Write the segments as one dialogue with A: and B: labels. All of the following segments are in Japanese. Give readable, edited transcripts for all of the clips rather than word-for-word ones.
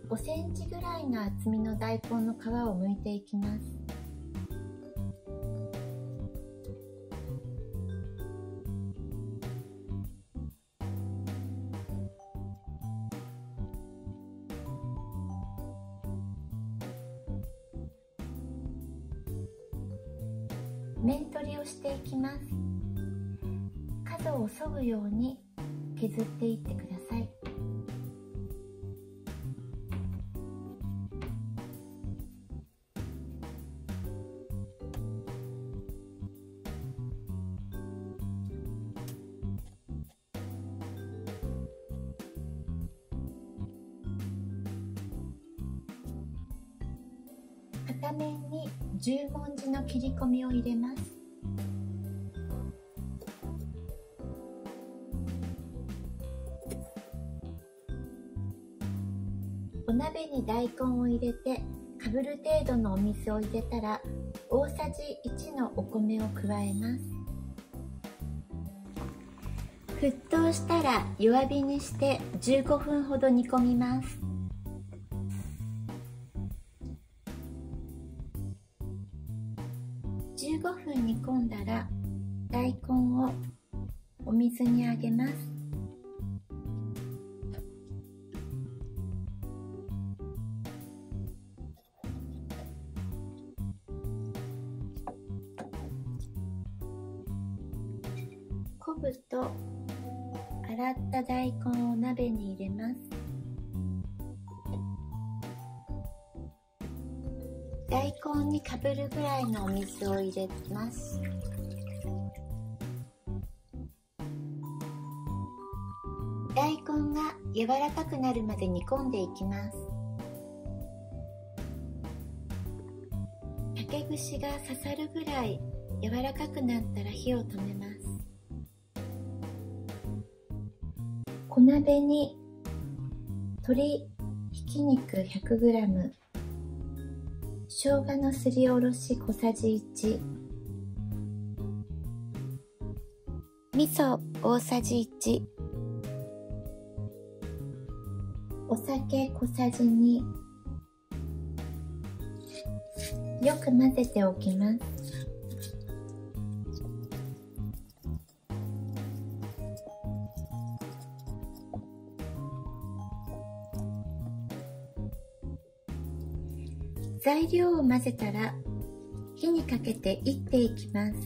A: 5センチぐらいの厚みの大根の皮を剥いていきます。面取りをしていきます。角を削ぐように削っていってください。片面に十文字の切り込みを入れます。お鍋に大根を入れてかぶる程度のお水を入れたら大さじ1のお米を加えます。沸騰したら弱火にして15分ほど煮込みます。15分煮込んだら大根をお水にあげます。昆布と洗った大根を鍋に入れます。大根にかぶるぐらいのお水を入れます。大根が柔らかくなるまで煮込んでいきます。竹串が刺さるぐらい柔らかくなったら火を止めます。小鍋に鶏ひき肉 100g、生姜のすりおろし小さじ1、味噌大さじ1、お酒小さじ2、よく混ぜておきます。材料を混ぜたら火にかけていっていきます。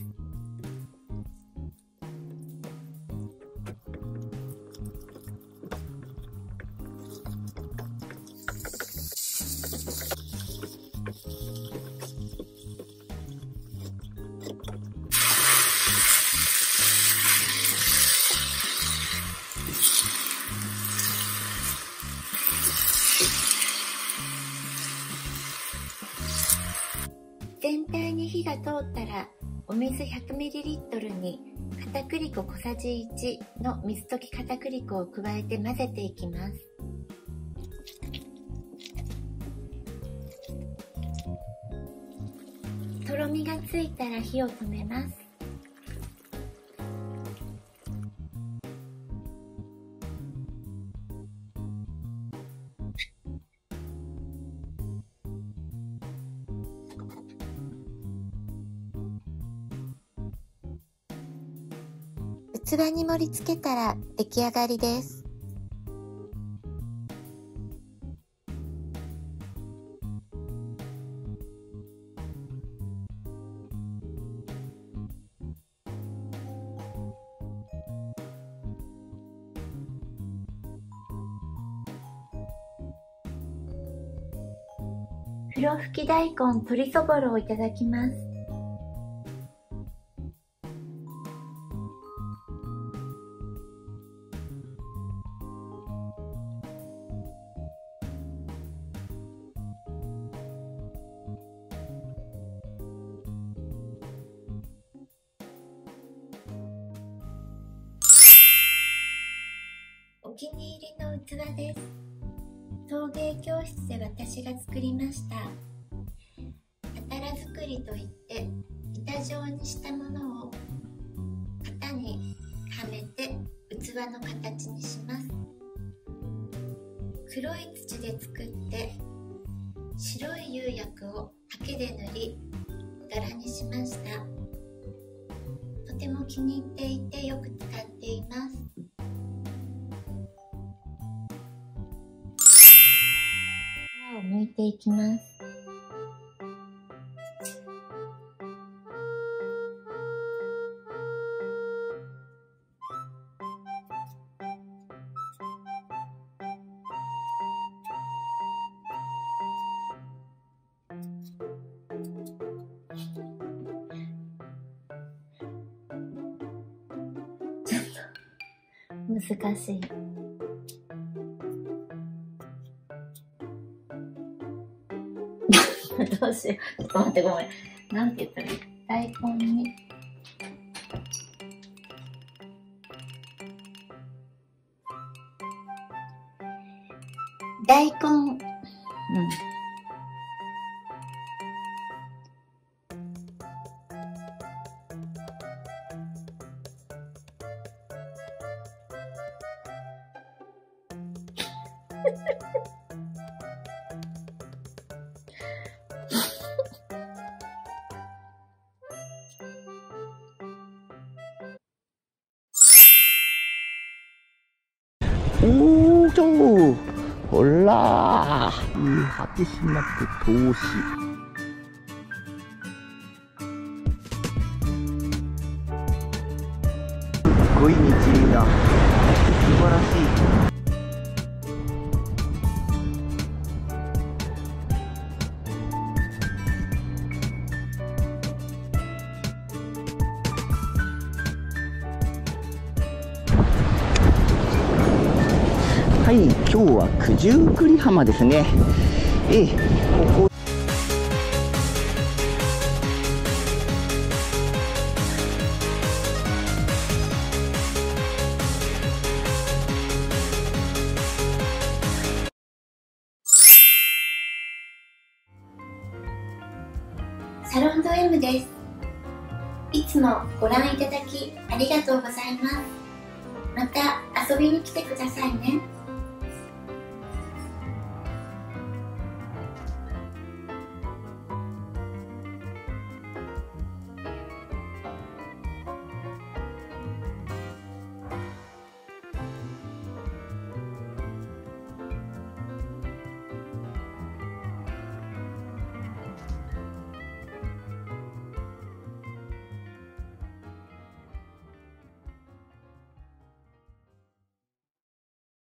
A: 全体に火が通ったらお水 100ml に片栗粉小さじ1の水溶き片栗粉を加えて混ぜていきます。とろみがついたら火を止めます。器に盛り付けたら出来上がりです。ふろふき大根鶏そぼろをいただきます。お気に入りの器です。陶芸教室で私が作りました。たたら作りといって板状にしたものを型にはめて器の形にします。 黒い土で作って白い釉薬をハケで塗り柄にしました。とても気に入っていてよく使っています。皮を剥いていきます。難しい。どうしよう。ちょっと待って、ごめん。なんて言ったらいい？大根に。大根。
B: ほらー、果てしなく投資。すごい道だ。素晴らしい。はい、今日は九十九里浜ですね。ここ
A: サロンド M です。いつもご覧いただきありがとうございます。また遊びに来てくださいね。